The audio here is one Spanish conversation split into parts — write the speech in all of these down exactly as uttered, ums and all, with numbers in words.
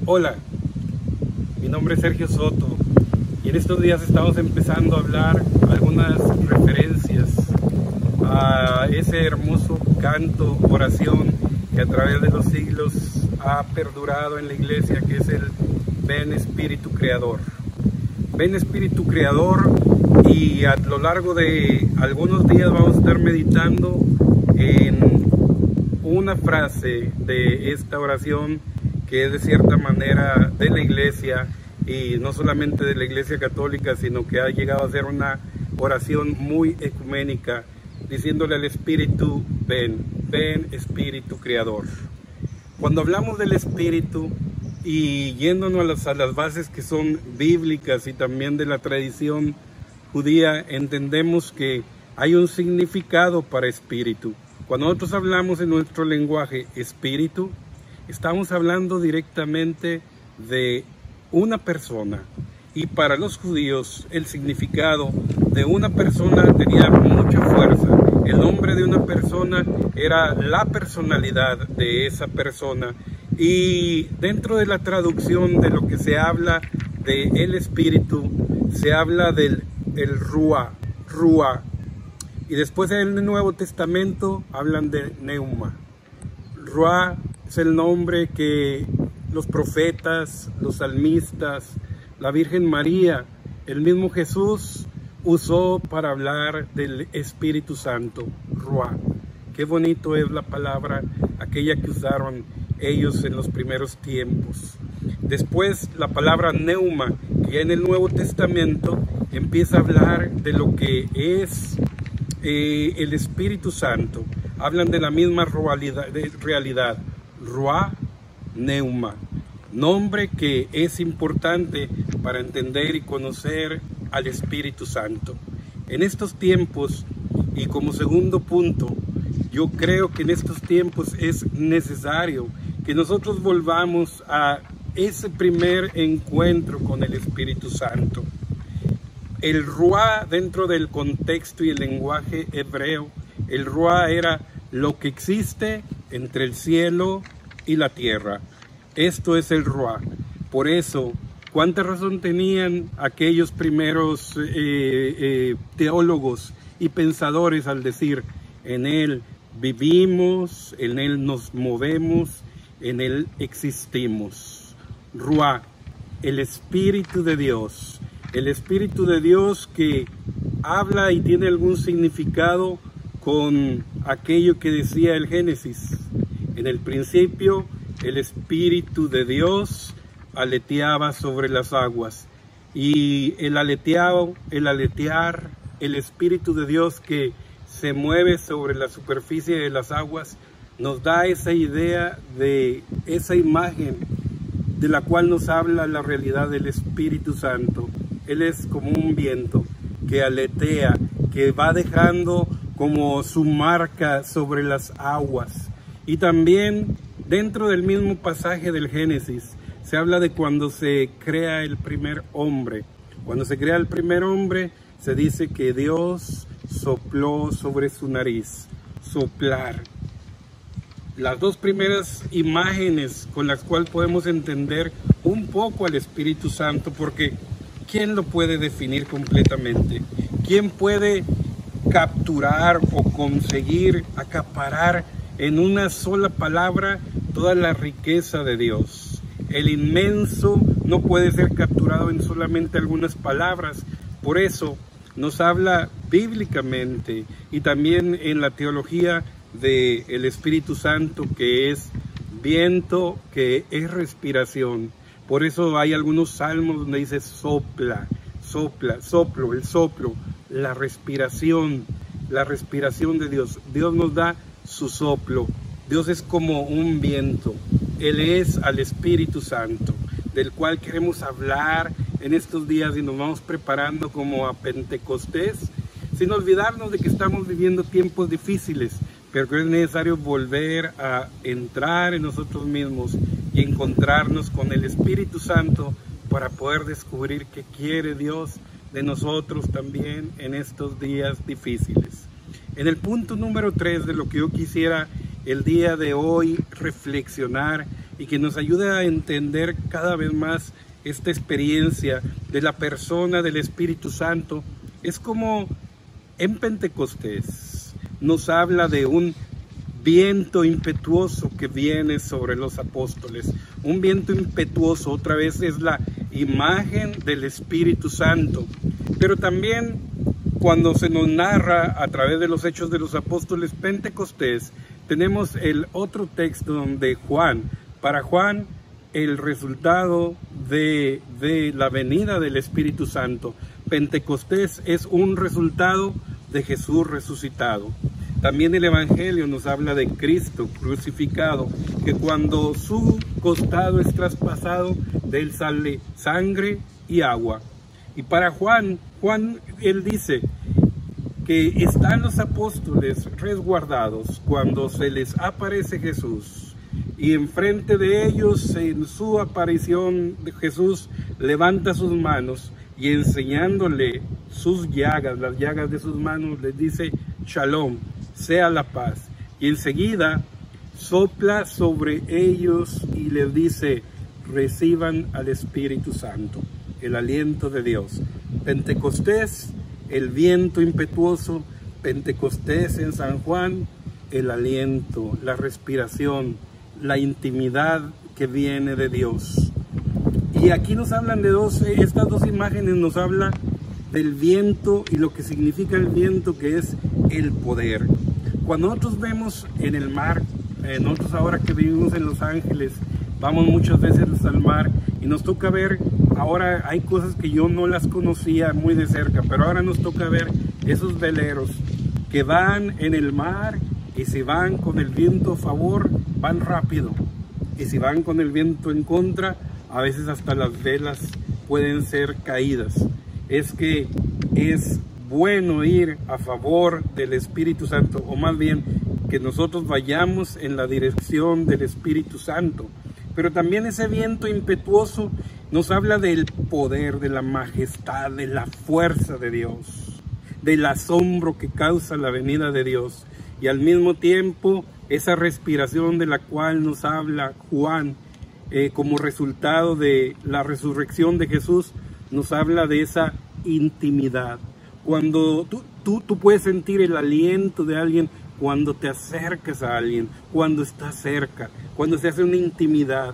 Hola, mi nombre es Sergio Soto y en estos días estamos empezando a hablar algunas referencias a ese hermoso canto, oración que a través de los siglos ha perdurado en la iglesia, que es el Ven Espíritu Creador. Ven Espíritu Creador, y a lo largo de algunos días vamos a estar meditando en una frase de esta oración que es de cierta manera de la iglesia, y no solamente de la iglesia católica, sino que ha llegado a ser una oración muy ecuménica, diciéndole al Espíritu: ven, ven Espíritu Creador. Cuando hablamos del Espíritu y yéndonos a las, a las bases que son bíblicas y también de la tradición judía, entendemos que hay un significado para espíritu. Cuando nosotros hablamos en nuestro lenguaje espíritu, estamos hablando directamente de una persona, y para los judíos el significado de una persona tenía mucha fuerza. El nombre de una persona era la personalidad de esa persona, y dentro de la traducción de lo que se habla de el espíritu, se habla del el Ruah, Ruah, y después en el Nuevo Testamento hablan de Neuma. Ruah es el nombre que los profetas, los salmistas, la Virgen María, el mismo Jesús usó para hablar del Espíritu Santo, Ruah. Qué bonito es la palabra, aquella que usaron ellos en los primeros tiempos. Después la palabra Neuma, que en el Nuevo Testamento empieza a hablar de lo que es eh, el Espíritu Santo. Hablan de la misma realidad, de realidad. Ruah, Neuma, nombre que es importante para entender y conocer al Espíritu Santo. En estos tiempos, y como segundo punto, yo creo que en estos tiempos es necesario que nosotros volvamos a ese primer encuentro con el Espíritu Santo. El Ruah, dentro del contexto y el lenguaje hebreo, el Ruah era lo que existe entre el cielo y la tierra. Esto es el Ruah. Por eso, ¿cuánta razón tenían aquellos primeros eh, eh, teólogos y pensadores al decir: en Él vivimos, en Él nos movemos, en Él existimos? Ruah, el Espíritu de Dios. El Espíritu de Dios que habla y tiene algún significado con aquello que decía el Génesis. En el principio, el Espíritu de Dios aleteaba sobre las aguas. Y el aleteado, el aletear, el Espíritu de Dios que se mueve sobre la superficie de las aguas, nos da esa idea de esa imagen de la cual nos habla la realidad del Espíritu Santo. Él es como un viento que aletea, que va dejando como su marca sobre las aguas. Y también dentro del mismo pasaje del Génesis se habla de cuando se crea el primer hombre. Cuando se crea el primer hombre, se dice que Dios sopló sobre su nariz. Soplar. Las dos primeras imágenes con las cuales podemos entender un poco al Espíritu Santo, porque ¿quién lo puede definir completamente? ¿Quién puede capturar o conseguir acaparar en una sola palabra toda la riqueza de Dios? El inmenso no puede ser capturado en solamente algunas palabras. Por eso nos habla bíblicamente y también en la teología del Espíritu Santo, que es viento, que es respiración. Por eso hay algunos salmos donde dice sopla, sopla, soplo, el soplo, la respiración, la respiración de Dios. Dios nos da su soplo. Dios es como un viento. Él es al Espíritu Santo, del cual queremos hablar en estos días y nos vamos preparando como a Pentecostés, sin olvidarnos de que estamos viviendo tiempos difíciles, pero que es necesario volver a entrar en nosotros mismos y encontrarnos con el Espíritu Santo para poder descubrir qué quiere Dios de nosotros también en estos días difíciles. En el punto número tres de lo que yo quisiera el día de hoy reflexionar y que nos ayude a entender cada vez más esta experiencia de la persona del Espíritu Santo. Es como en Pentecostés nos habla de un viento impetuoso que viene sobre los apóstoles. Un viento impetuoso, otra vez, es la imagen del Espíritu Santo. Pero también cuando se nos narra a través de los Hechos de los Apóstoles Pentecostés, tenemos el otro texto donde Juan, para Juan, el resultado de, de la venida del Espíritu Santo. Pentecostés es un resultado de Jesús resucitado. También el Evangelio nos habla de Cristo crucificado, que cuando su costado es traspasado, de él sale sangre y agua. Y para Juan, Juan, él dice que están los apóstoles resguardados cuando se les aparece Jesús. Y enfrente de ellos, en su aparición, Jesús levanta sus manos y enseñándole sus llagas, las llagas de sus manos, les dice Shalom, sea la paz. Y enseguida sopla sobre ellos y les dice, reciban al Espíritu Santo, el aliento de Dios. Pentecostés, el viento impetuoso. Pentecostés en San Juan, el aliento, la respiración, la intimidad que viene de Dios. Y aquí nos hablan de dos, estas dos imágenes nos hablan del viento y lo que significa el viento, que es el poder. Cuando nosotros vemos en el mar, eh, nosotros ahora que vivimos en Los Ángeles, vamos muchas veces al mar y nos toca ver, ahora hay cosas que yo no las conocía muy de cerca, pero ahora nos toca ver esos veleros que van en el mar y si van con el viento a favor, van rápido. Y si van con el viento en contra, a veces hasta las velas pueden ser caídas. Es que es bueno ir a favor del Espíritu Santo, o más bien que nosotros vayamos en la dirección del Espíritu Santo. Pero también ese viento impetuoso nos habla del poder, de la majestad, de la fuerza de Dios, del asombro que causa la venida de Dios. Y al mismo tiempo, esa respiración de la cual nos habla Juan, eh, como resultado de la resurrección de Jesús, nos habla de esa intimidad. Cuando tú, tú, tú puedes sentir el aliento de alguien cuando te acercas a alguien, cuando estás cerca, cuando se hace una intimidad.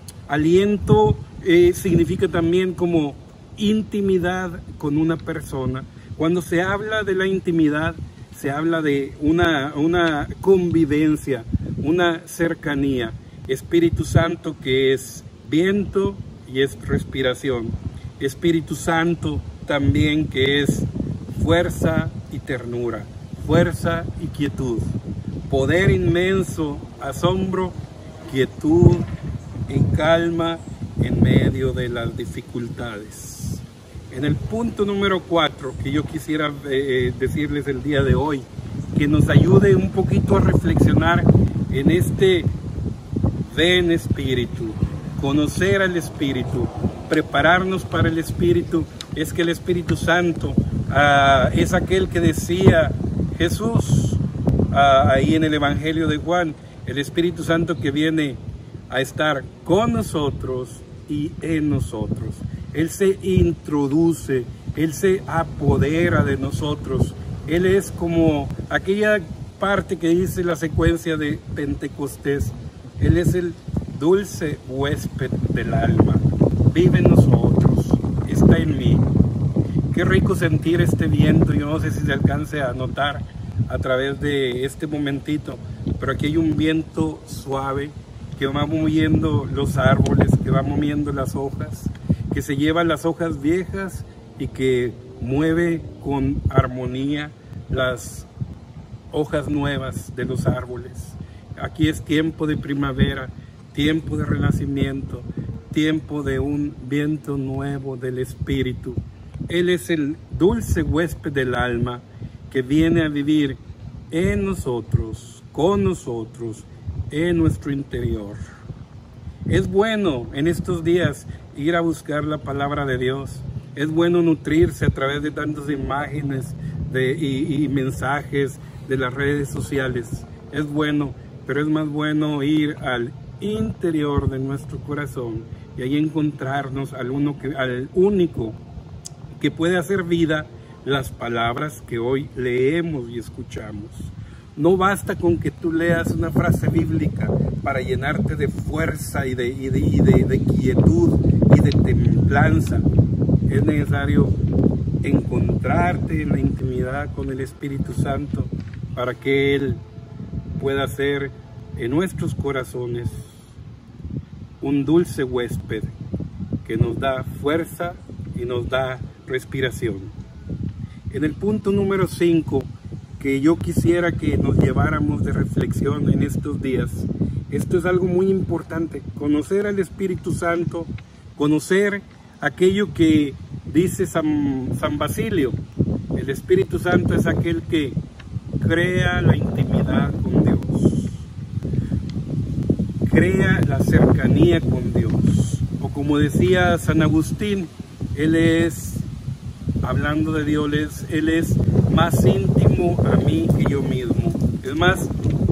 Aliento eh, significa también como intimidad con una persona. Cuando se habla de la intimidad, se habla de una, una convivencia, una cercanía. Espíritu Santo, que es viento y es respiración. Espíritu Santo también, que es fuerza y ternura, fuerza y quietud, poder inmenso, asombro, quietud y calma en medio de las dificultades. En el punto número cuatro que yo quisiera eh, decirles el día de hoy, que nos ayude un poquito a reflexionar en este ven Espíritu, conocer al Espíritu, prepararnos para el Espíritu, es que el Espíritu Santo uh, es aquel que decía Jesús uh, ahí en el Evangelio de Juan, el Espíritu Santo que viene a estar con nosotros y en nosotros. Él se introduce, Él se apodera de nosotros. Él es como aquella parte que dice la secuencia de Pentecostés. Él es el dulce huésped del alma. Vive en nosotros, está en mí. Qué rico sentir este viento. Yo no sé si se alcance a notar a través de este momentito, pero aquí hay un viento suave que va moviendo los árboles, que va moviendo las hojas, que se lleva las hojas viejas y que mueve con armonía las hojas nuevas de los árboles. Aquí es tiempo de primavera, tiempo de renacimiento, tiempo de un viento nuevo del Espíritu. Él es el dulce huésped del alma que viene a vivir en nosotros, con nosotros, en nuestro interior. Es bueno en estos días ir a buscar la palabra de Dios. Es bueno nutrirse a través de tantas imágenes de, y, y mensajes de las redes sociales. Es bueno, pero es más bueno ir al interior de nuestro corazón y ahí encontrarnos al, uno que, al único que puede hacer vida las palabras que hoy leemos y escuchamos. No basta con que tú leas una frase bíblica para llenarte de fuerza y de, y de, y de, de quietud y de templanza. Es necesario encontrarte en la intimidad con el Espíritu Santo para que Él pueda ser en nuestros corazones un dulce huésped que nos da fuerza y nos da respiración. En el punto número cinco, que yo quisiera que nos lleváramos de reflexión en estos días, esto es algo muy importante: conocer al Espíritu Santo, conocer aquello que dice San, San Basilio. El Espíritu Santo es aquel que crea la intimidad con Dios, crea la cercanía con Dios, o como decía San Agustín, Él es, hablando de Dios, Él es, él es más íntimo a mí que yo mismo. Es más,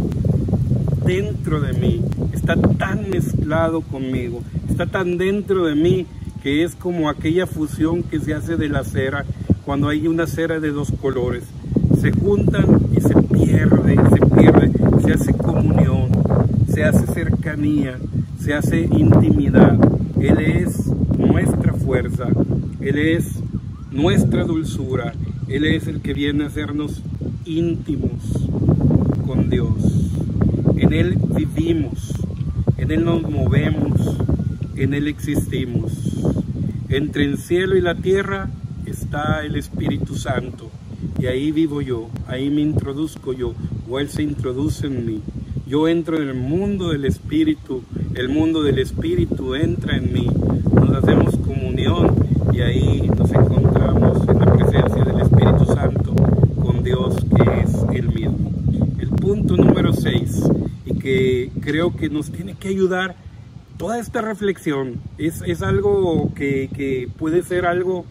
dentro de mí, está tan mezclado conmigo, está tan dentro de mí, que es como aquella fusión que se hace de la cera, cuando hay una cera de dos colores, se juntan y se pierde, se pierde, se hace comunión, se hace cercanía, se hace intimidad. Él es nuestra fuerza, Él es nuestra dulzura, Él es el que viene a hacernos íntimos con Dios. En Él vivimos, en Él nos movemos, en Él existimos. Entre el cielo y la tierra está el Espíritu Santo, y ahí vivo yo, ahí me introduzco yo, o Él se introduce en mí. Yo entro en el mundo del Espíritu, el mundo del Espíritu entra en mí, nos hacemos comunión y ahí nos encontramos en la presencia del Espíritu Santo con Dios, que es Él mismo. El punto número seis, y que creo que nos tiene que ayudar toda esta reflexión, es, es algo que, que puede ser algo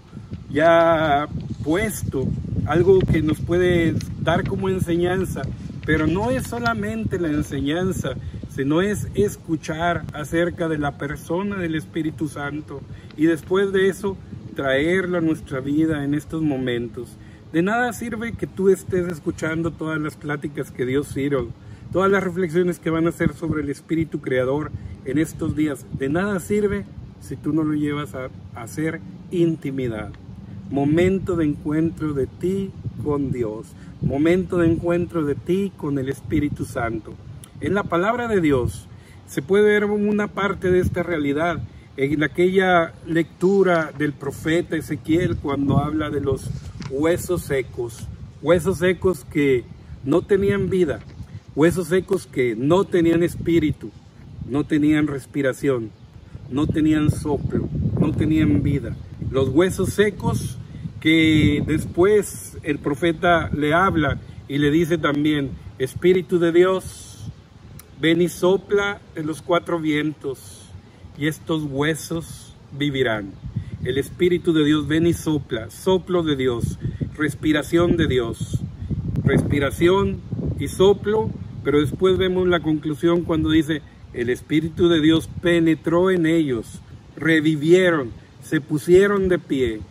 ya puesto, algo que nos puede dar como enseñanza, pero no es solamente la enseñanza, sino es escuchar acerca de la persona del Espíritu Santo y después de eso traerlo a nuestra vida en estos momentos. De nada sirve que tú estés escuchando todas las pláticas que Dios sirve, todas las reflexiones que van a hacer sobre el Espíritu Creador en estos días. De nada sirve si tú no lo llevas a, a hacer intimidad. Momento de encuentro de ti con Dios, momento de encuentro de ti con el Espíritu Santo. En la palabra de Dios se puede ver una parte de esta realidad en aquella lectura del profeta Ezequiel, cuando habla de los huesos secos, huesos secos que no tenían vida, huesos secos que no tenían espíritu, no tenían respiración, no tenían soplo, no tenían vida. Los huesos secos que después el profeta le habla y le dice también: Espíritu de Dios, ven y sopla en los cuatro vientos y estos huesos vivirán. El Espíritu de Dios ven y sopla, soplo de Dios, respiración de Dios, respiración y soplo, pero después vemos la conclusión cuando dice: el Espíritu de Dios penetró en ellos, revivieron, se pusieron de pie.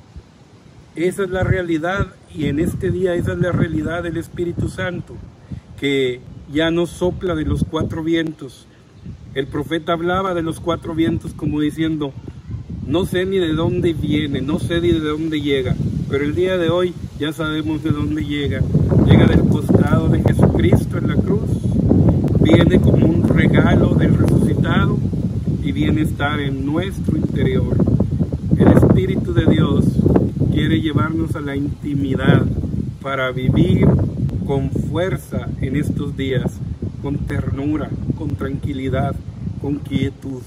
Esa es la realidad, y en este día esa es la realidad del Espíritu Santo, que ya no sopla de los cuatro vientos. El profeta hablaba de los cuatro vientos como diciendo: no sé ni de dónde viene, no sé ni de dónde llega, pero el día de hoy ya sabemos de dónde llega. Llega del costado de Jesucristo en la cruz, viene como un regalo del resucitado y viene a estar en nuestro interior. El Espíritu de Dios quiere llevarnos a la intimidad para vivir con fuerza en estos días, con ternura, con tranquilidad, con quietud,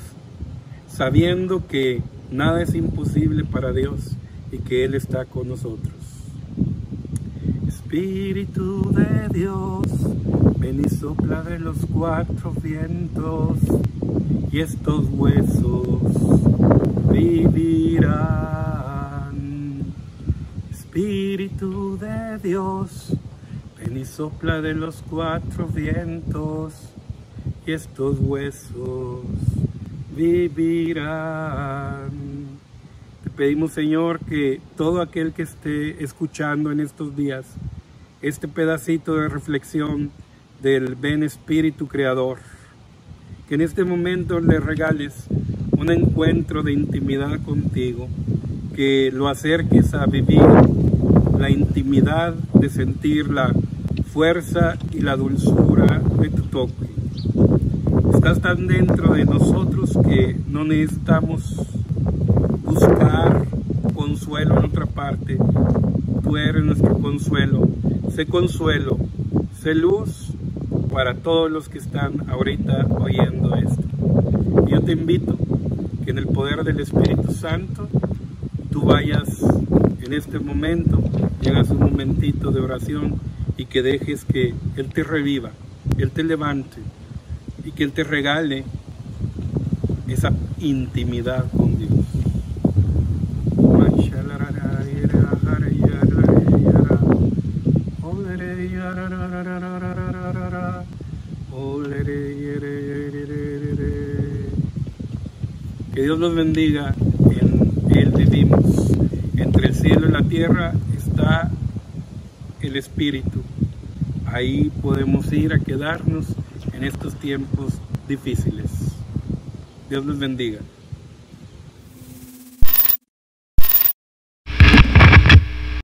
sabiendo que nada es imposible para Dios y que Él está con nosotros. Espíritu de Dios, ven y sopla de los cuatro vientos y estos huesos vivirán. Espíritu de Dios, ven y sopla de los cuatro vientos y estos huesos vivirán. Te pedimos, Señor, que todo aquel que esté escuchando en estos días este pedacito de reflexión del Ven Espíritu Creador, que en este momento le regales un encuentro de intimidad contigo, que lo acerques a vivir la intimidad de sentir la fuerza y la dulzura de tu toque. Estás tan dentro de nosotros que no necesitamos buscar consuelo en otra parte. Tú eres nuestro consuelo. Sé consuelo, sé luz para todos los que están ahorita oyendo esto. Y yo te invito que en el poder del Espíritu Santo tú vayas en este momento, llegas un momentito de oración y que dejes que Él te reviva, Él te levante y que Él te regale esa intimidad con Dios. Que Dios los bendiga. En Él vivimos. Entre el cielo y la tierra está el Espíritu. Ahí podemos ir a quedarnos en estos tiempos difíciles. Dios los bendiga.